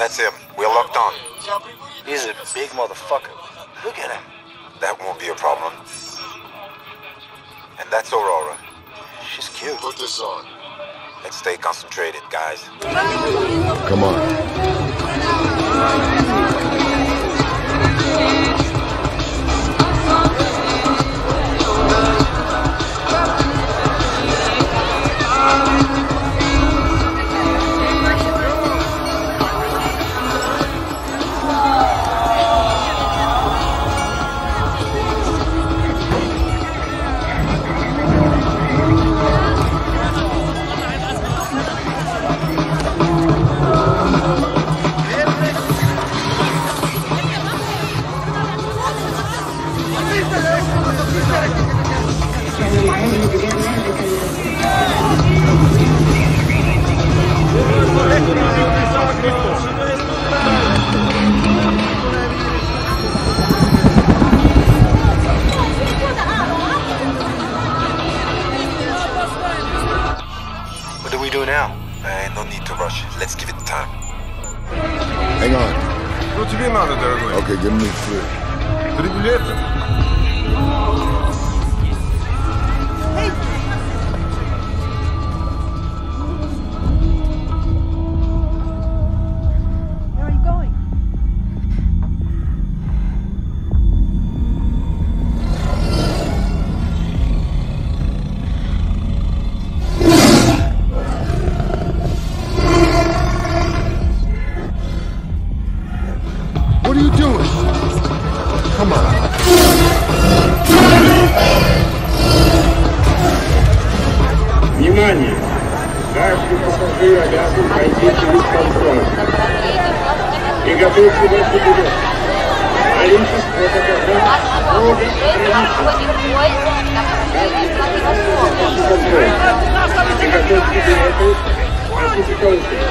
That's him. We're locked on. He's a big motherfucker. Look at him. That won't be a problem. And that's Aurora. She's cute. Put this on. Let's stay concentrated, guys. Come on. What do we do now? No need to rush. Let's give it time. Hang on. Что тебе надо, дорогой? Okay, give me 3. 3 билета? Where are you going? What are you doing? Come on. Внимание! Каждый пассажир обязан пройти через контроль. Приготовьте ваши билеты. Количество пассажиров строго ограничено. Каждый пассажир контроль. Приготовьте билеты. Носите очередь.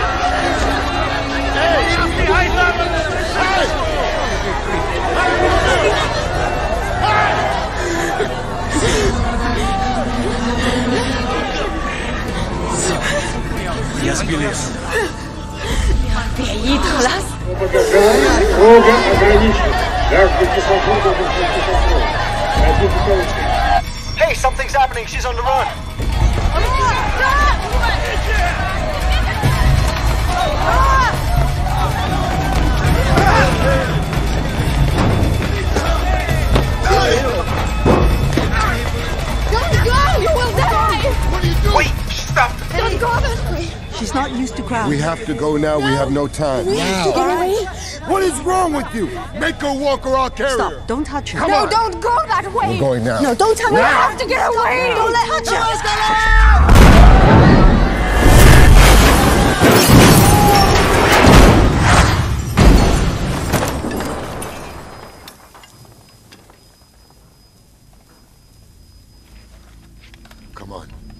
Viejitas. Строго ограничено. Каждый пассажир должен пройти контроль. Носите очередь. Hey, something's happening. She's on the run. Don't go! You will die! What are you doing? Wait! Stop! Don't go that way! She's not used to crowds. We have to go now. We have no time. We have to get away. What is wrong with you? Make her walk or I'll carry her. Stop. Don't touch her. Come no, on. don't go that way. We're going now. No, don't tell me. Now. I have to get away. Don't let her touch her. Come on.